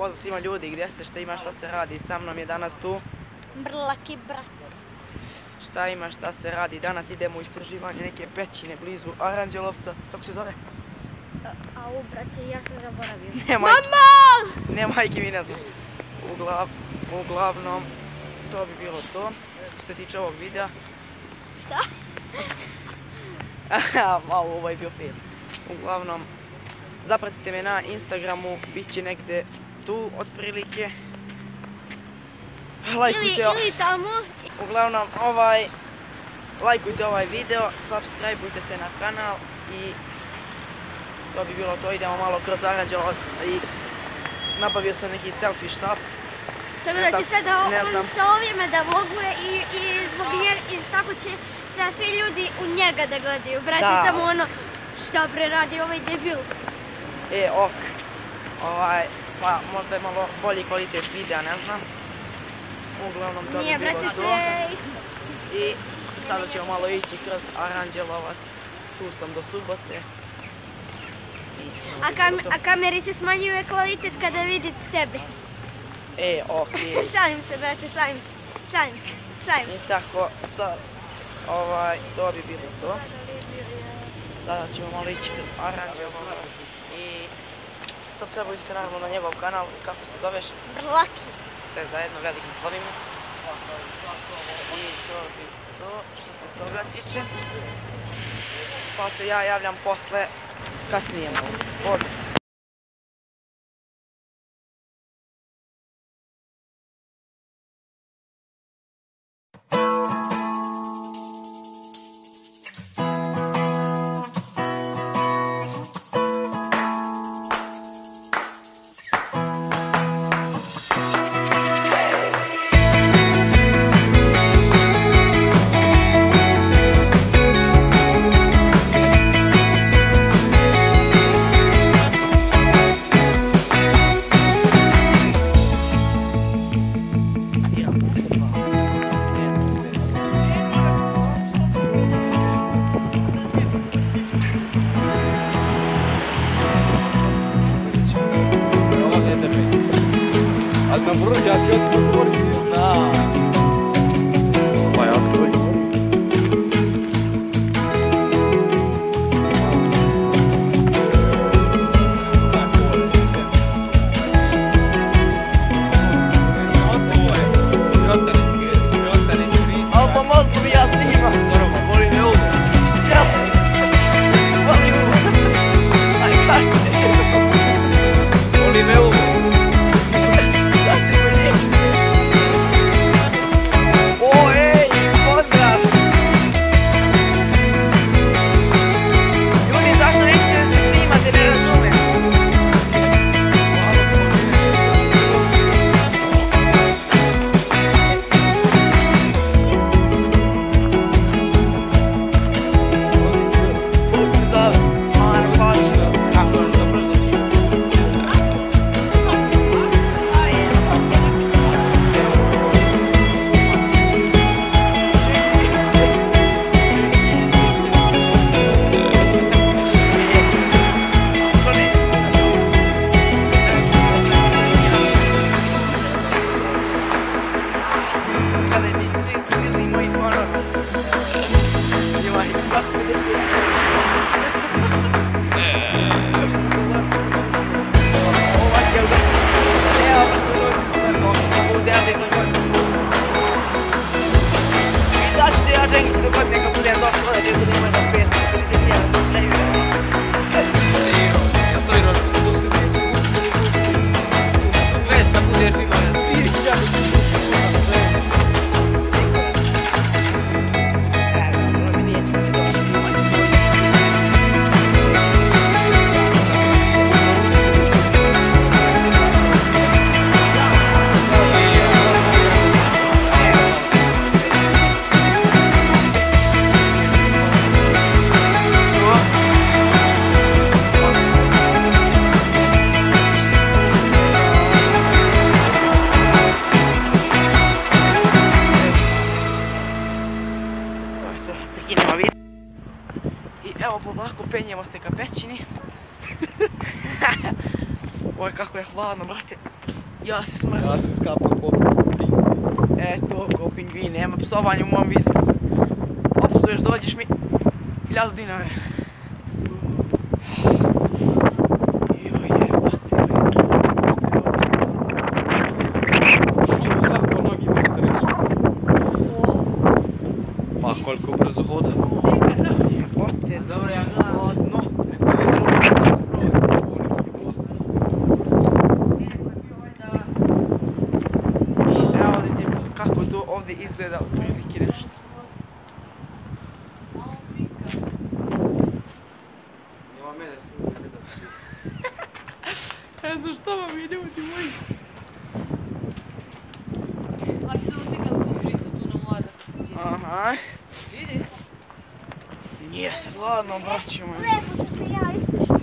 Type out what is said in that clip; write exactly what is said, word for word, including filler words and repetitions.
pozdrav svima ljudi, gdje ste, šta ima, šta se radi, sa mnom je danas tu Brlaki brat. Šta ima, šta se radi, danas idemo u istraživanje neke pećine blizu Aranđelovca, kako se zove? Au brate, ja sam zaboravio. Ne, Mama! Ne, majke mi ne znam. Uglav, uglavnom, to bi bilo to, što se tiče ovog videa. Šta? Malo, ovo je bio film. Uglavnom, zapratite me na Instagramu, bit će negdje tu, otprilike. Lajkujte, Ili, ili tamo. Uglavnom, ovaj, lajkujte ovaj video, subscribeujte se na kanal i to bi bilo to. Idemo malo kroz Aranđelovac i nabavio sam neki selfie štab. Tako da će sada on sa ovime da vloguje i, i zbog jer, i tako će sada svi ljudi u njega da gledaju. Brate, samo ono šta bre radi ovaj debil. E, ok. Ovaj, pa možda je malo bolji kvalitet videa, ne znam. Uglavnom to bi bilo to. Nije brate, sve isto. I sada ćemo malo ići kroz Aranđelovac. Tu sam do subote. A, kam, a kameri se smanjuje kvalitet kada vidi tebe. E, okej. Šalim se, brate, šalim se. Šalim se, šalim se. I tako, sad, ovaj, to bi bilo to. Sada ćemo malo ići kroz Aranđelovac i subscribeujte se naravno na njegov kanal, kako se zoveš? Brlaki. Sve zajedno, velikim slovima. I to bi to što se toga tiče. Pa se ja javljam posle, kasnije od... Al canguro ya se ha hecho nada. Vaya, estoy. Evo polako penjemo se ka pećini. Oj kako je hladno, brate. Ja se smrtim. Ja se skapam po pingvinu. E, to ko pingvin, nema psovanja u mom videu. Opsuješ, dođeš mi hiljadu dinara. Joj, jebate. Šulim sad ko nogi mi se tresu. Pa koliko brzo hoda. Jebate, dobro, ja gledam. Evo vidimo kako to ovdje izgleda u prilike nešto. Nema mene s tim video. Ne znam što vam ide u ti moji. A tu slikam sam ulicu tu na mlada. Aha. Vidi. Nije se, ladno, braćo moji. Lepo sam se ja ispušla.